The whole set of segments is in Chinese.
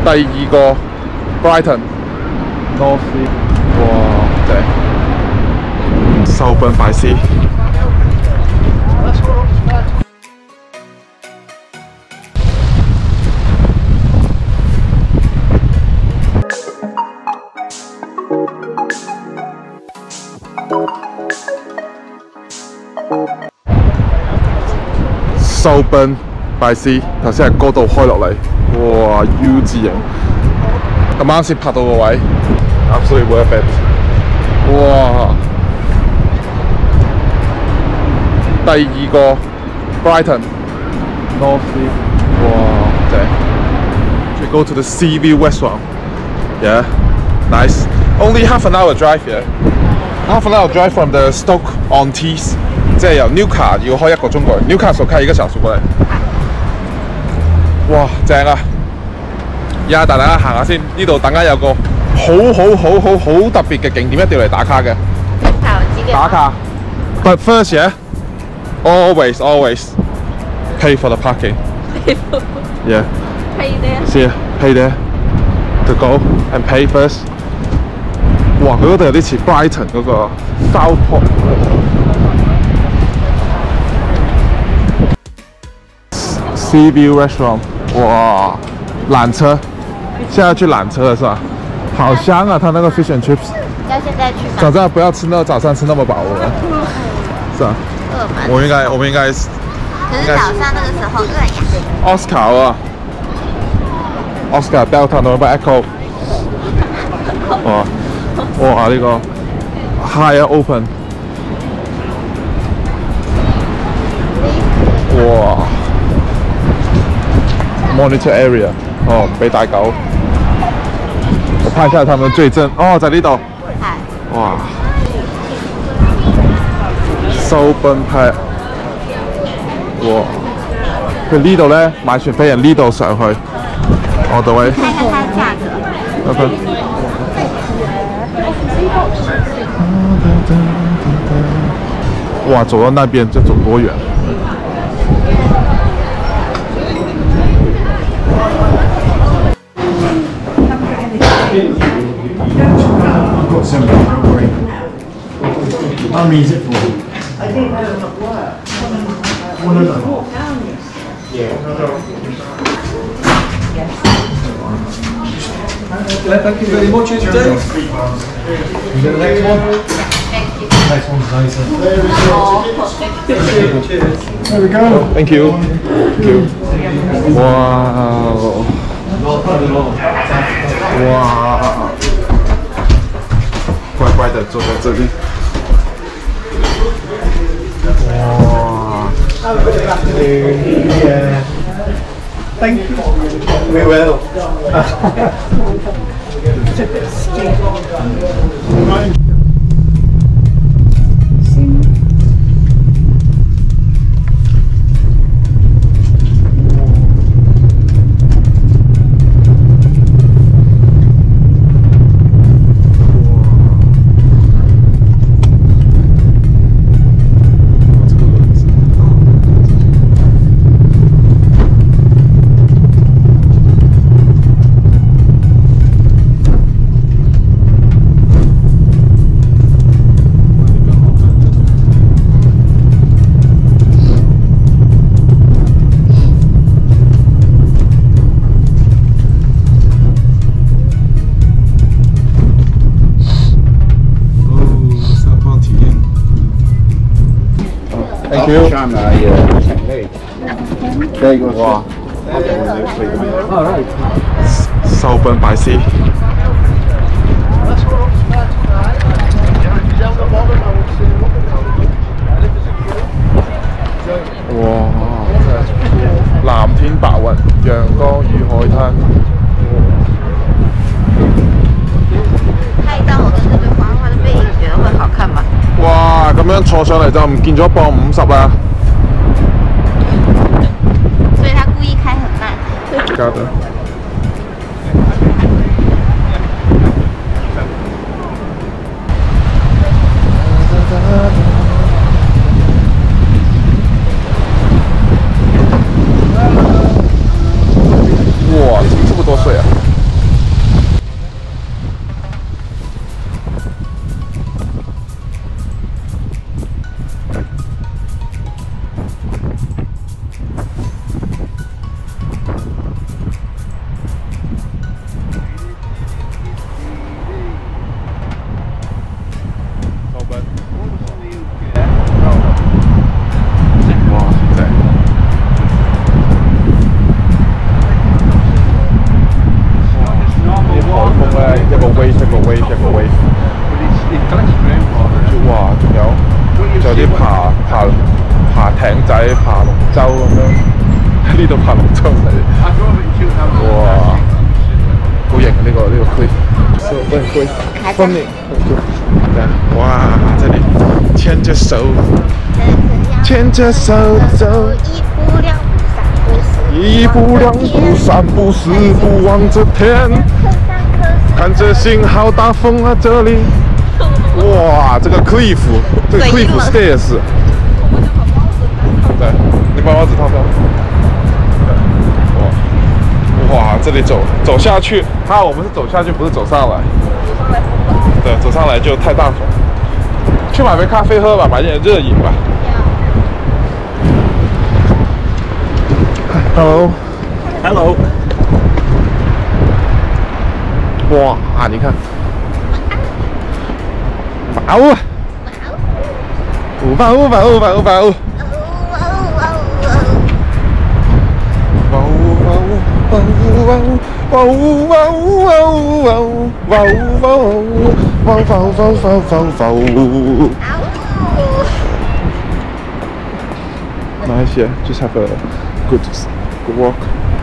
第二個 Brighton North Sea， 哇，正！Southern by Sea。Southern by Sea， 頭先係嗰度開落嚟，哇 U 字形，咁啱先拍到個位 ，absolutely worth it。哇！第二個 Brighton North Sea， 哇，正！ We go to the Sea View restaurant. Yeah, nice. Only half an hour drive here. Half an hour drive from the Stoke-on-Tees， 即係由 Newcastle 要開1個鐘過去。Newcastle 開1個小時過嚟。哇，正啊！而家帶大家行下先，呢度等間有個好特別嘅景點，一定要嚟打卡嘅。打卡。But first, yeah, always pay for the parking. Yeah. Pay there. See, pay there to go and pay first. 哇，佢嗰度有啲似 Brighton 嗰個 Southport。Sea View Restaurant， 哇，缆車，現在要去纜車了是吧？好香啊，它那個 fish and chips。 要現在去嗎？ 早上不要吃那個早餐吃那麼飽了，是啊。我們應該。可是早上那個時候餓呀。 Oscar 啊 ，Oscar Delta November Echo。哇，呢個 Higher Open。哇 ！Monitor area， 哦，俾大狗。我拍下他們最正，哦，在呢度。係。哇 ！Southern Pad， 哇！佢呢度咧買船飛人呢度上去，我度位。 看看它價格。 OK。哇，走到那邊這走多遠？ I've got some, don't worry. I'll use it for you. I think that doesn't work. One of them. Yeah. Thank you very much indeed. You get the next one? Thank you. Next one's nicer. Cheers. There we go. Thank you. Thank you. Wow. Wow. 乖乖的坐在这里。哇。 Yeah. Thank you. We will. Thank you. Technique. There you go. Wow. All right. Southern by Sea。哇！藍天白雲，陽光與海灘。 拍照我跟這對花花的背影，覺得會好看嗎？ 哇！咁樣坐上嚟就唔見咗磅50啦。 所以他故意開很慢。 搞得。哇，怎么这么多水啊？ 会还在分你。对，哇，这里牵着手，牵着手走，一步两步三步四步望着天，看着星好大风啊这里。哇，这个 cliff， 这个 cliff stairs。对，你把帽子套上。哇，这里走下去，我们是走下去，不是走上来。对，走上来就太大风。去买杯咖啡喝吧，买点热饮吧。Hello。 Hello。 哇，你看，哇哦，哇哦，哇哦，哇哦，哇哦。Nice, yeah. Just have a good walk.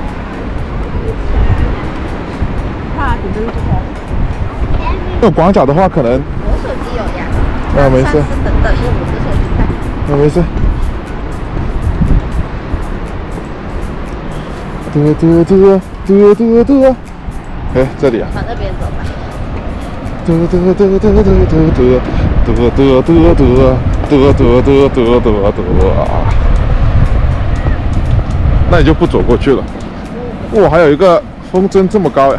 有广角的话，可能我手机有呀。 没事。 等用我的手机看。 没事。哎，这里啊。 往那边走吧。 那你就不走过去了。哇，还有一个风筝这么高呀！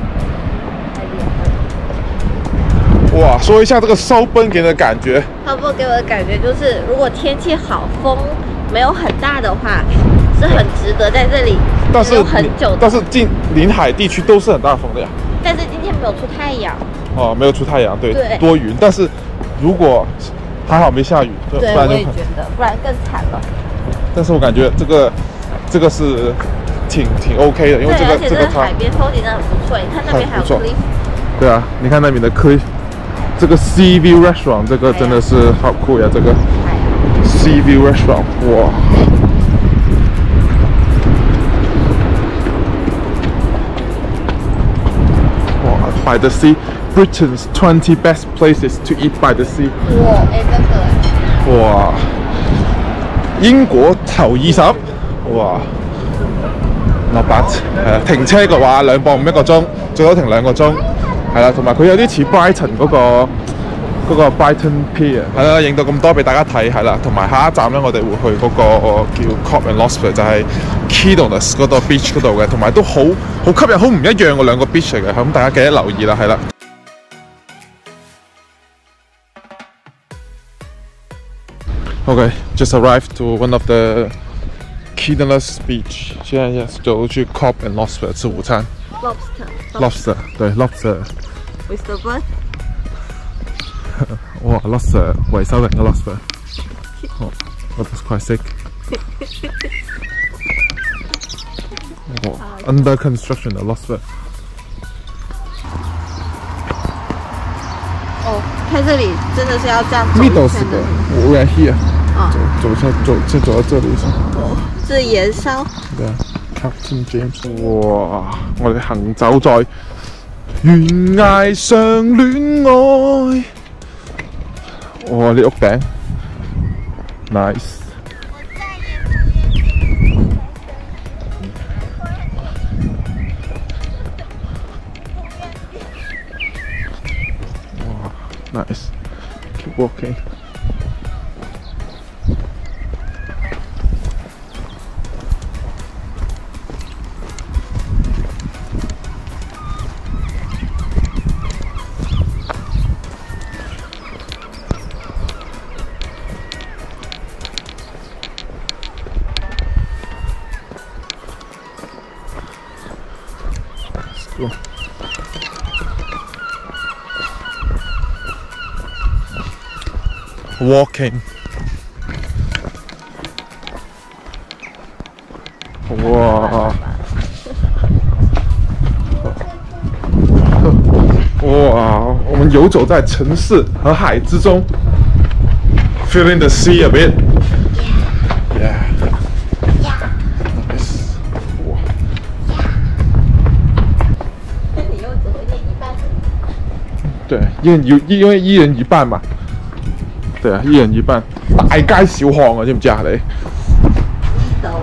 哇，说一下这个烧奔给你的感觉。 烧奔给我的感觉就是，如果天气好，风没有很大的话，是很值得在这里留很久的。 但是近临海地区都是很大风的呀。 但是今天没有出太阳。 哦，没有出太阳，对，多云。但是如果还好没下雨， 对，我也觉得，不然更惨了。 但是我感觉这个是挺 OK 的，因为这个海边风景真的很不错。你看那边还有 cliff。 对啊，你看那边的 cliff， 这个 Sea View Restaurant 这个真的是好酷呀！这个 Sea View Restaurant， 哇。By the sea, Britain's 20 best places to eat by the sea。 哇，真的。 哇，英國頭20，哇 ，not bad。停車嘅話2磅5一個鐘，最多停2個鐘。係啦，同埋佢有啲似 Brighton 嗰個 Brighton Pier。係啦，影到咁多俾大家睇，係啦。同埋下一站咧，我哋會去嗰個叫 Cop and Losford， 就係 Keydonus 嗰度 beach 嗰度嘅，同埋都好吸引，好唔一樣嘅兩個 beach 嚟嘅，咁大家記得留意啦，係啦。Okay, just arrived to one of the Keydonus beach， 现在走去 Cop and Losford 吃午餐。Lobster， 对 Lobster。With the bird。 哇 ，Lobster 維修人嘅 Lobster。哦 ，That was quite sick。哇 ，under construction 嘅 Lobster。 哦，在这里真的是要这样走一圈的。我原here。先走到这里先。 哦，是盐烧。 对啊 ，Captain James。哇，我哋行走在悬崖上戀愛。哇，呢屋頂 ，nice。哇 ，nice。Keep walking。Walking， 哇，哇，我们游走在城市和海之中 ，feeling the sea a bit。Yeah。 对，因為一人一半嘛。對啊，一人一半，大街小巷啊，知唔知啊你？ 知道。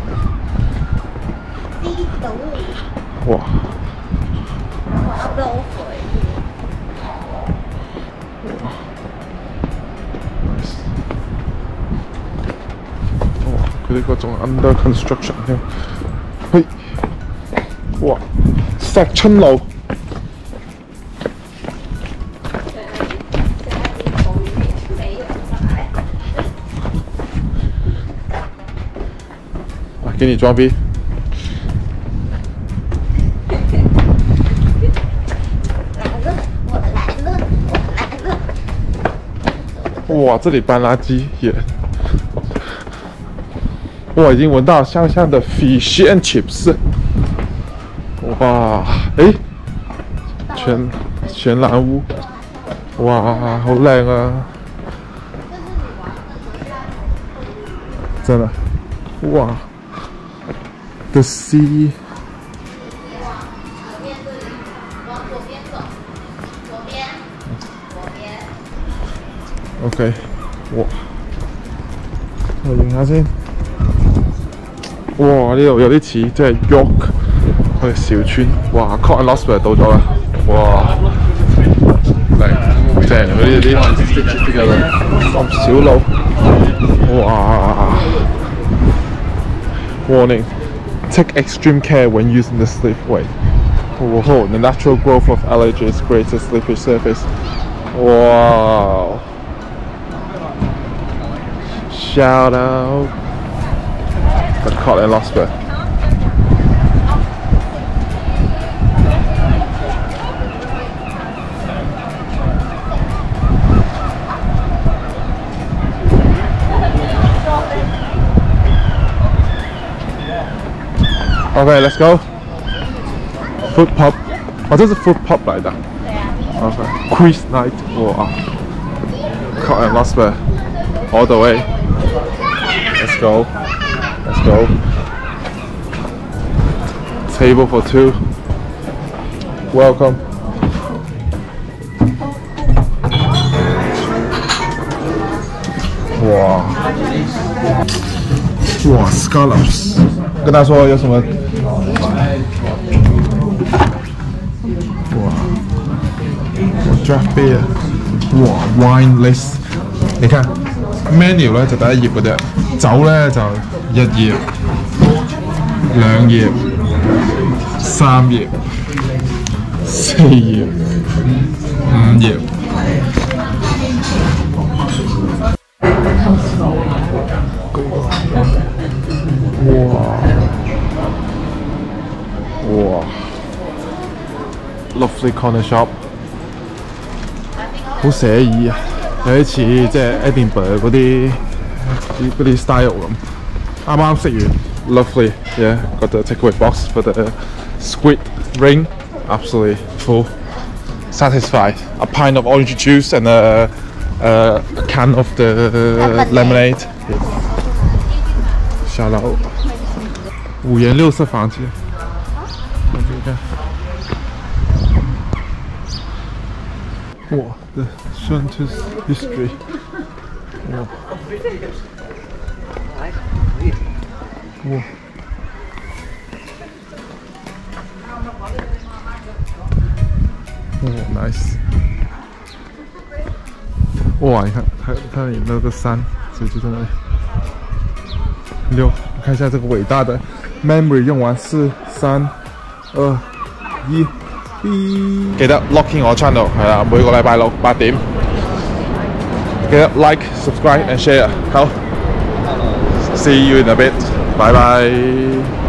哇！ 我要漏水。 哇！佢哋嗰種 under construction 添，嘿，哇！石春路。给你装逼。哇，这里搬垃圾也，哇，已经闻到香香的 fish and chips。哇，诶，全蓝屋，哇，好靚啊！真的，哇。The sea， 往左边走，左边。 OK， 哇，我影下先。哇，呢度有啲似即係 York 嗰個小村。哇 ，Cock and Lobster 到咗啦！哇，嚟正嗰啲小路。哇 ！Warning。Take extreme care when using the slipway. Whoa, the natural growth of algae creates a slippery surface. Wow. Shout out the Cock and Lobster. Okay, let's go. Food pub， 哦，这是 food pub 来的。 对啊。 Okay. Quiz night， 哇 ！Cock and Lobster all the way. Let's go. Let's go. Table for two. Welcome. Wow. Wow, scallops. 跟他说有什么？哇 ，draft beer， 哇 ，wine list， 你看 menu 咧就第一頁嗰啲，酒咧就1頁、2頁、3頁、4頁、5頁。哇 ，lovely corner shop， 好寫意啊，有啲似即係 Edinburgh 嗰啲 style 咁。啱啱食完 ，lovely， yeah，got the takeaway box for the squid ring， absolutely full, satisfied. A pint of orange juice and a can of the lemonade. Shout out， 5颜6色房间。哇 ，The Shuntus History， 哇，哇，哇 ，nice， 哇，你看你那个山，就在那里。6，看一下这个伟大的 memory 用完4、3、2、1。記得 locking 我 channel 係啦，每個禮拜6、8點，記得 like、subscribe and share。好 ，see you in a bit，拜拜。